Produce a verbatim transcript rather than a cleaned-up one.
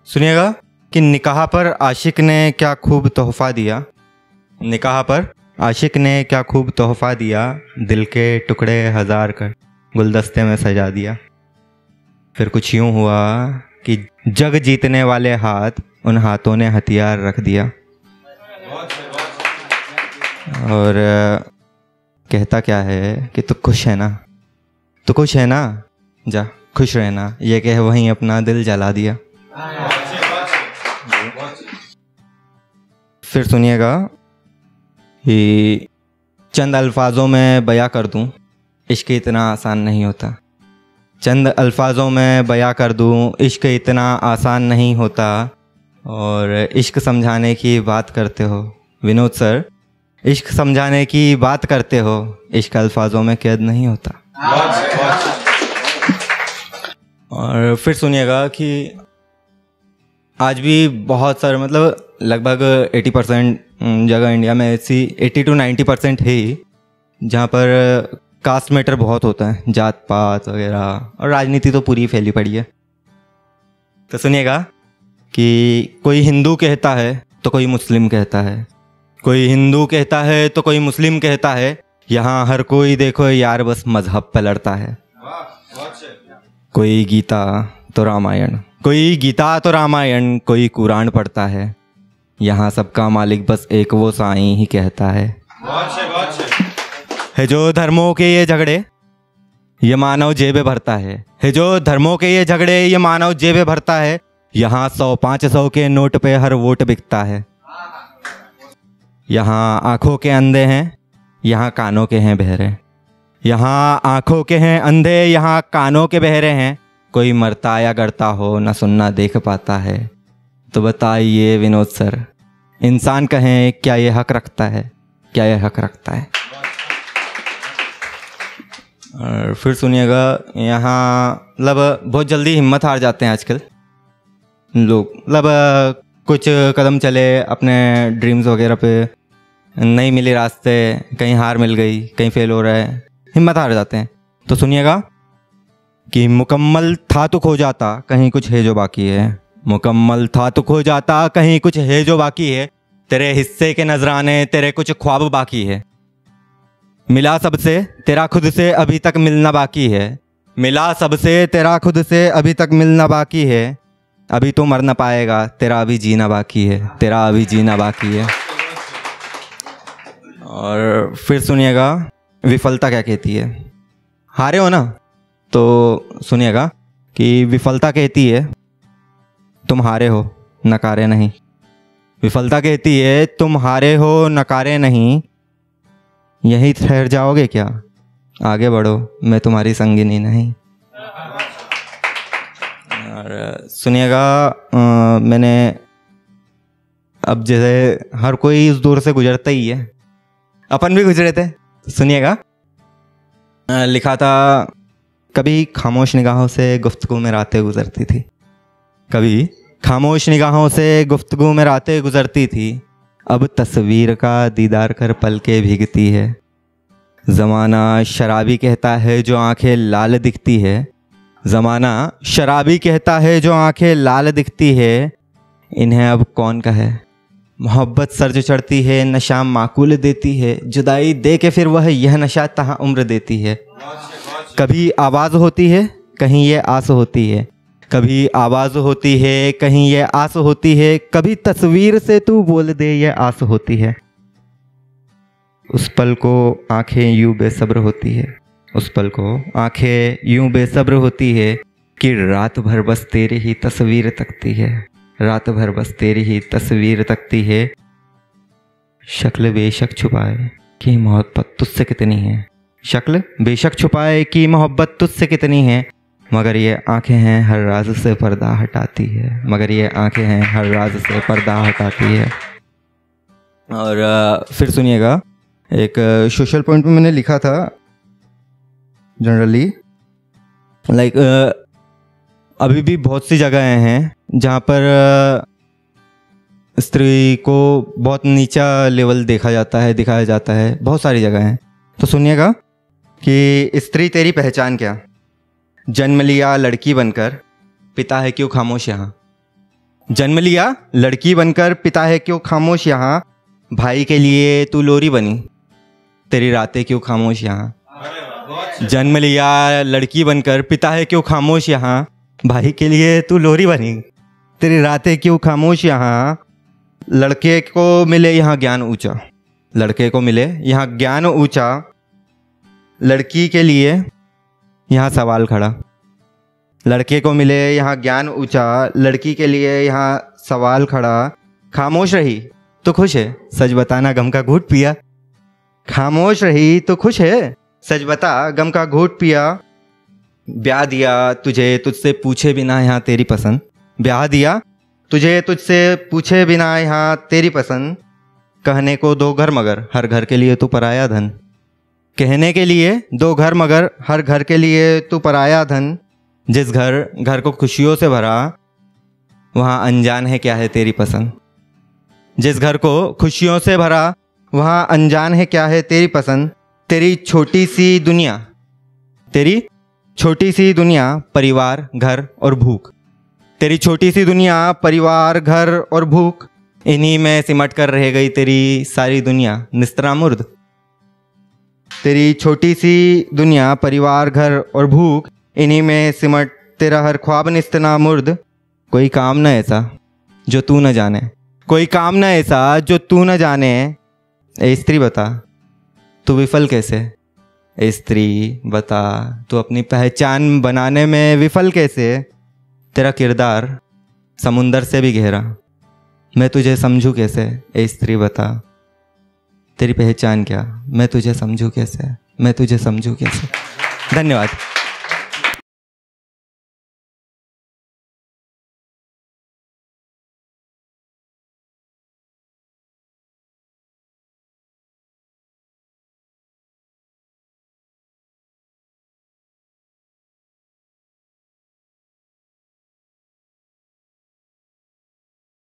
सुनिएगा कि निकाह पर आशिक ने क्या खूब तोहफ़ा दिया। निकाह पर आशिक ने क्या खूब तोहफ़ा दिया, दिल के टुकड़े हज़ार कर गुलदस्ते में सजा दिया। फिर कुछ यूँ हुआ कि जग जीतने वाले हाथ उन हाथों ने हथियार रख दिया। और कहता क्या है कि तू खुश है ना, तू खुश है ना, जा खुश रहना, ये कह वहीं अपना दिल जला दिया। फिर सुनिएगा कि चंद अल्फाजों में बयां कर दूं, इश्क इतना आसान नहीं होता। चंद अल्फाजों में बयां कर दूं, इश्क इतना आसान नहीं होता। और इश्क समझाने की बात करते हो विनोद सर, इश्क समझाने की बात करते हो, इश्क अल्फाजों में कैद नहीं होता। और फिर सुनिएगा कि आज भी बहुत सारे मतलब लगभग अस्सी परसेंट जगह इंडिया में ऐसी अस्सी टू नब्बे परसेंट है ही जहाँ पर कास्ट मैटर बहुत होता है, जात पात वगैरह, और राजनीति तो पूरी फैली पड़ी है। तो सुनिएगा कि कोई हिंदू कहता है तो कोई मुस्लिम कहता है, कोई हिंदू कहता है तो कोई मुस्लिम कहता है, यहाँ हर कोई देखो यार बस मजहब पे लड़ता है। कोई गीता तो रामायण, कोई गीता तो रामायण, कोई कुरान पढ़ता है, यहाँ सबका मालिक बस एक वो साईं ही कहता है। है जो धर्मों के ये झगड़े ये मानव जेबे भरता है, है जो धर्मों के ये झगड़े ये मानव जेबे भरता है, यहाँ सौ पाँच सौ के नोट पे हर वोट बिकता है। यहाँ आंखों के अंधे हैं, यहाँ कानों के हैं बहरे, यहाँ आंखों के हैं अंधे, यहाँ कानों के बहरे हैं, कोई मरता या गड़ता हो न सुनना देख पाता है। तो बताइए विनोद सर, इंसान कहें क्या ये हक रखता है, क्या ये हक रखता है? और फिर सुनिएगा यहाँ मतलब बहुत जल्दी हिम्मत हार जाते हैं आजकल लोग, मतलब कुछ कदम चले अपने ड्रीम्स वगैरह पे, नहीं मिले रास्ते, कहीं हार मिल गई, कहीं फेल हो रहा है, हिम्मत हार जाते हैं। तो सुनिएगा कि मुकम्मल था तो खो जाता, कहीं कुछ है जो बाकी है। मुकम्मल था तो खो जाता, कहीं कुछ है जो बाकी है, तेरे हिस्से के नजराने तेरे कुछ ख्वाब बाकी है। मिला सबसे तेरा खुद से अभी तक मिलना बाकी है, मिला सबसे तेरा खुद से अभी तक मिलना बाकी है, अभी तो मर ना पाएगा, तेरा अभी जीना बाकी है, तेरा अभी जीना बाकी है। और फिर सुनिएगा विफलता क्या कहती है। हारे हो ना, तो सुनिएगा कि विफलता कहती है तुम हारे हो नकारे नहीं। विफलता कहती है तुम हारे हो नकारे नहीं, यहीं ठहर जाओगे क्या, आगे बढ़ो मैं तुम्हारी संगिनी नहीं। और सुनिएगा मैंने अब जैसे हर कोई इस दौर से गुजरता ही है, अपन भी गुजरे थे। सुनिएगा लिखा था, कभी खामोश निगाहों से गुफ्तगू में रातें गुजरती थी, कभी खामोश निगाहों से गुफ्तगू में रातें गुजरती थी, अब तस्वीर का दीदार कर पलकें भीगती है। ज़माना शराबी कहता है जो आंखें लाल दिखती है, ज़माना शराबी कहता है जो आंखें लाल दिखती है, इन्हें अब कौन कहे। मोहब्बत सर जो चढ़ती है नशा माकूल देती है, जुदाई दे के फिर वह यह नशा तहाँ उम्र देती है। कभी आवाज़ होती है कहीं ये आस होती है, कभी आवाज़ होती है कहीं ये आस होती है, कभी तस्वीर से तू बोल दे ये आस होती है। उस पल को आंखें यूं बेसब्र होती है, उस पल को आंखें यूं बेसब्र होती है कि रात भर बस तेरी ही तस्वीर तकती है, रात भर बस तेरी ही तस्वीर तकती है। शक्ल बेशक छुपाए कि मोहब्बत तुझसे कितनी है, शक्ल बेशक छुपाए कि मोहब्बत तुझसे कितनी है, मगर ये आंखें हैं हर राज से पर्दा हटाती है, मगर ये आंखें हैं हर राज से पर्दा हटाती है। और फिर सुनिएगा एक सोशल पॉइंट में मैंने लिखा था, जनरली लाइक अभी भी बहुत सी जगहें हैं जहाँ पर स्त्री को बहुत नीचा लेवल देखा जाता है, दिखाया जाता है, बहुत सारी जगह हैं। तो सुनिएगा कि स्त्री तेरी पहचान क्या, जन्म लिया लड़की बनकर, पिता है क्यों खामोश यहाँ। जन्म लिया लड़की बनकर, पिता है क्यों खामोश यहाँ, भाई के लिए तू लोरी बनी, तेरी रातें क्यों खामोश यहाँ। जन्म लिया लड़की बनकर, पिता है क्यों खामोश यहाँ, भाई के लिए तू लोरी बनी, तेरी रातें क्यों खामोश यहाँ। लड़के को मिले यहाँ ज्ञान ऊंचा, लड़के को मिले यहाँ ज्ञान ऊंचा, लड़की के लिए यहाँ सवाल खड़ा। लड़के को मिले यहाँ ज्ञान ऊंचा, लड़की के लिए यहाँ सवाल खड़ा। खामोश रही तो खुश है, सच बताना गम का घूंट पिया। खामोश रही तो खुश है, सच बता गम का घूंट पिया। ब्याह दिया तुझे तुझसे पूछे बिना यहाँ तेरी पसंद, ब्याह दिया तुझे तुझसे पूछे बिना यहाँ तेरी पसंद। कहने को दो घर मगर, हर घर के लिए तू पराया धन, कहने के लिए दो घर मगर, हर घर के लिए तू पराया धन। जिस घर घर को खुशियों से भरा, वहाँ अनजान है क्या है तेरी पसंद। जिस घर को खुशियों से भरा, वहाँ अनजान है क्या है तेरी पसंद। तेरी छोटी सी दुनिया, तेरी छोटी सी दुनिया, परिवार घर और भूख, तेरी छोटी सी दुनिया, परिवार घर और भूख, इन्हीं में सिमट कर रह गई तेरी सारी दुनिया निस्तना मुर्द। तेरी छोटी सी दुनिया, परिवार घर और भूख, इन्हीं में सिमट तेरा हर ख्वाब निस्तना मुर्द। कोई काम न ऐसा जो तू न जाने, कोई काम न ऐसा जो तू न जाने। ए स्त्री बता तू विफल कैसे, ए स्त्री बता तू अपनी पहचान बनाने में विफल कैसे। तेरा किरदार समुंदर से भी गहरा, मैं तुझे समझूं कैसे, ए स्त्री बता तेरी पहचान क्या, मैं तुझे समझूं कैसे, मैं तुझे समझूं कैसे। धन्यवाद।